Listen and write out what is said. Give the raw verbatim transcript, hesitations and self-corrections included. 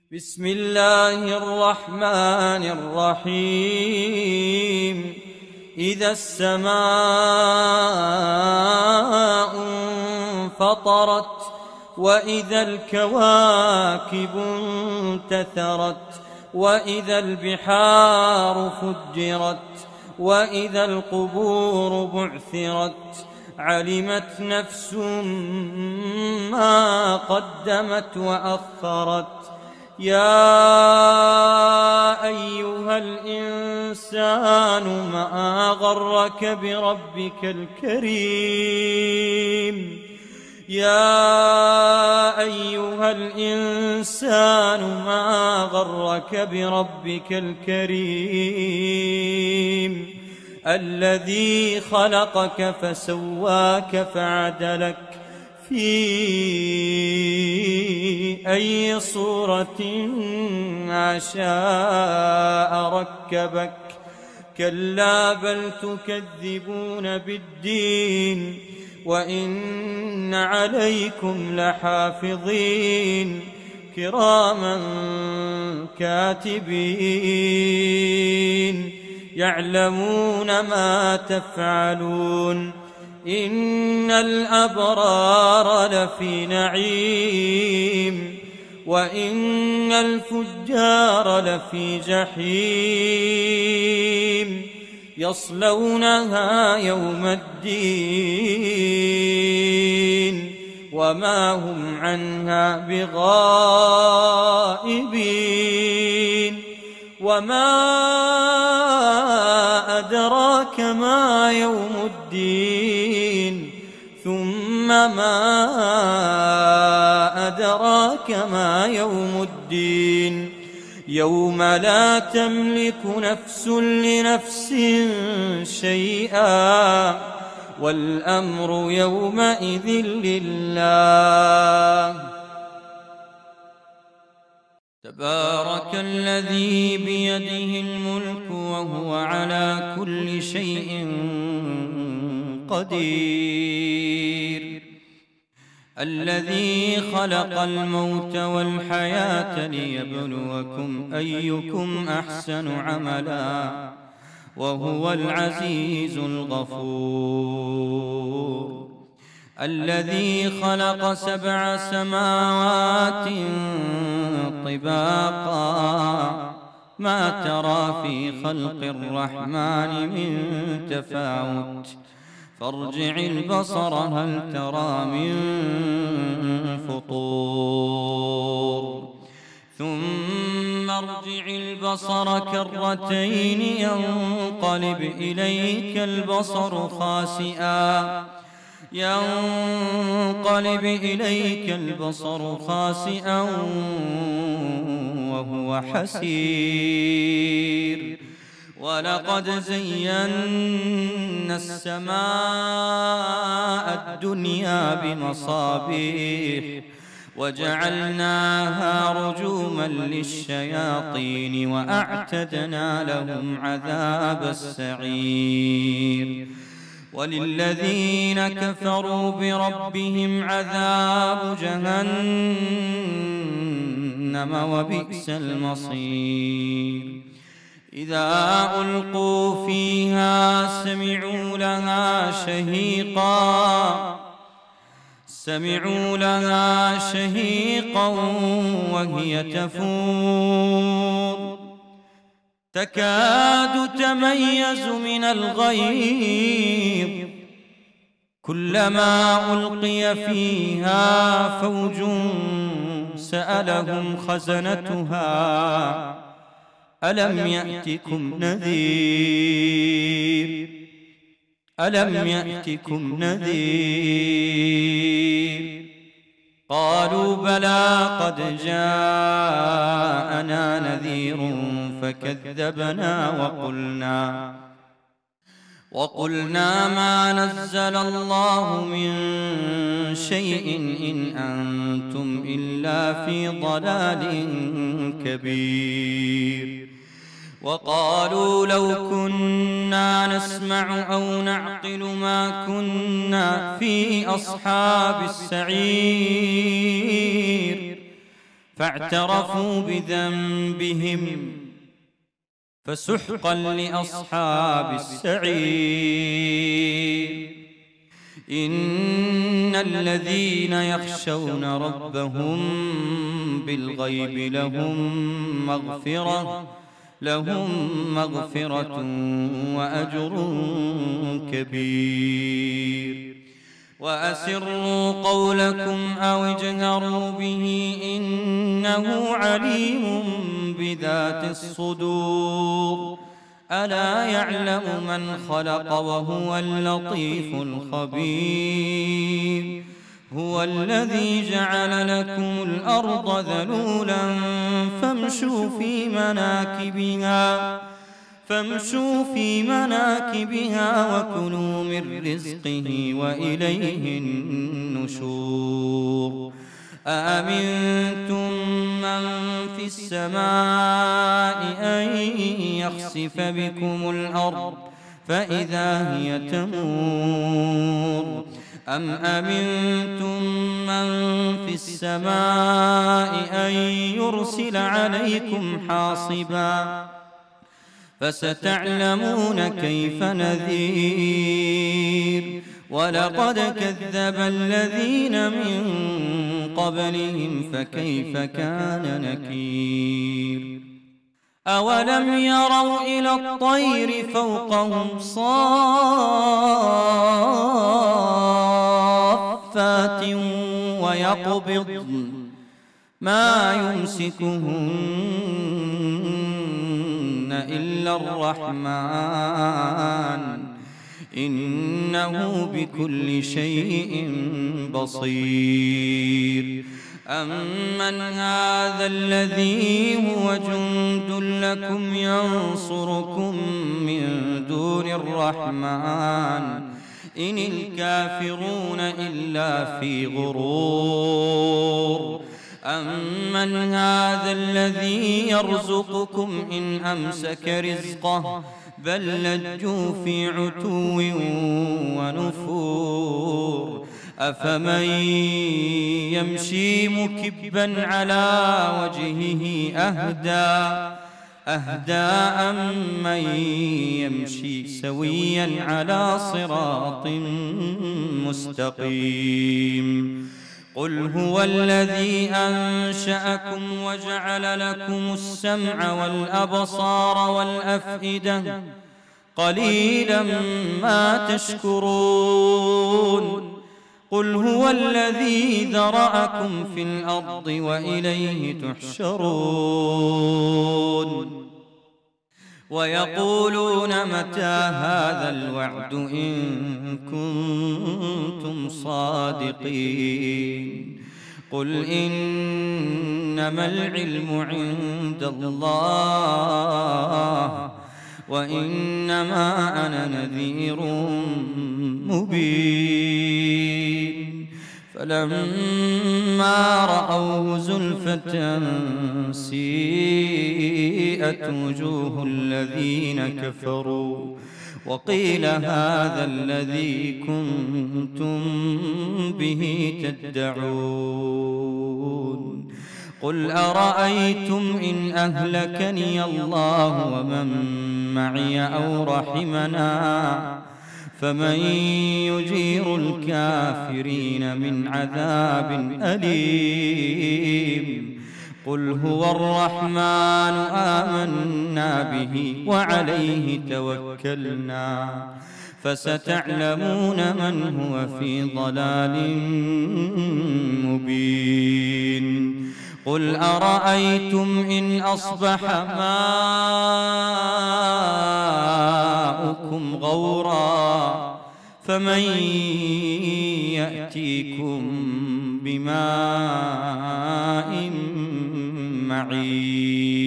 بسم الله الرحمن الرحيم. إذا السماء انفطرت وإذا الكواكب انتثرت وإذا البحار فجرت وإذا القبور بعثرت علمت نفس ما قدمت وأخرت. يا أيها الإنسان ما غرك بربك الكريم يا أيها الإنسان ما غرك بربك الكريم الذي خلقك فسواك فعدلك في أي صورة ما شاء ركبك. كلا بل تكذبون بالدين وإن عليكم لحافظين كراما كاتبين يعلمون ما تفعلون. إن الأبرار لفي نعيم وإن الفجار لفي جحيم يصلونها يوم الدين وما هم عنها بغائبين. وما أدراك ما يوم الدين ثم ما أدراك ما يوم الدين يوم لا تملك نفس لنفس شيئا والأمر يومئذ لله. تبارك الذي بيده الملك وهو على كل شيء قدير. الذي خلق الموت والحياة ليبلوكم أيكم أحسن عملا وهو العزيز الغفور. الذي خلق سبع سماوات طباقا ما ترى في خلق الرحمن من تفاوت فارجع البصر هل ترى من فطور ثم ارجع البصر كرتين ينقلب إليك البصر خاسئا ينقلب إليك البصر خاسئا وهو حسير. ولقد زينا السماء الدنيا بمصابيح وجعلناها رجوما للشياطين وأعتدنا لهم عذاب السعير. وللذين كفروا بربهم عذاب جهنم وبئس المصير. إذا ألقوا فيها سمعوا لها شهيقا سمعوا لها شهيقا وهي تفور تكاد تميز من الغيظ كلما ألقي فيها فوج سألهم خزنتها ألم يأتكم نذير ألم يأتكم نذير قالوا بلى قد جاءنا نذير فكذبنا وقلنا وقلنا ما نزل الله من شيء إن أنتم إلا في ضلال كبير. وقالوا لو كنا نسمع أو نعقل ما كنا في أصحاب السعير فاعترفوا بذنبهم فسحقا لأصحاب السعير. إن الذين يخشون ربهم بالغيب لهم مغفرة لهم مغفرة وأجر كبير. وأسروا قولكم أو اجهروا به إنه عليم بذات الصدور. ألا يعلم من خلق وهو اللطيف الخبير. هو الذي جعل لكم الأرض ذلولا فامشوا في مناكبها فامشوا في مناكبها وكلوا من رزقه وإليه النشور. أأمنتم من في السماء أن يخسف بكم الأرض فإذا هي تمور أم أمنتم من في السماء أن يرسل عليكم حاصبا فستعلمون كيف نذير. ولقد كذب الذين من قبلهم فكيف كان نكير. أولم يروا إلى الطير فوقهم صافات ويقبضن ما يمسكهن إلا الرحمن إنه بكل شيء بصير. أمن هذا الذي هو جند لكم ينصركم من دون الرحمن إن الكافرون إلا في غرور. أمن هذا الذي يرزقكم إن أمسك رزقه بل لجوا في عتو ونفور. أفمن يمشي مكبا على وجهه أهدى أهدى أمن يمشي سويا على صراط مستقيم. قل هو الذي أنشأكم وجعل لكم السمع والأبصار والأفئدة قليلا ما تشكرون. قل هو الذي ذرأكم في الأرض وإليه تحشرون. ويقولون متى هذا الوعد إن كنتم صادقين. قل إنما العلم عند الله وإنما أنا نذير مبين. فلما رأوه زلفة سيئت وجوه الذين كفروا وقيل هذا الذي كنتم به تدعون. قل أرأيتم إن أهلكني الله ومن معي أو رحمنا فمن يجير الكافرين من عذاب أليم. قل هو الرحمن آمنا به وعليه توكلنا فستعلمون من هو في ضلال مبين. قل أرأيتم إن أصبح ماؤكم غورا فمن يأتيكم بماء معين.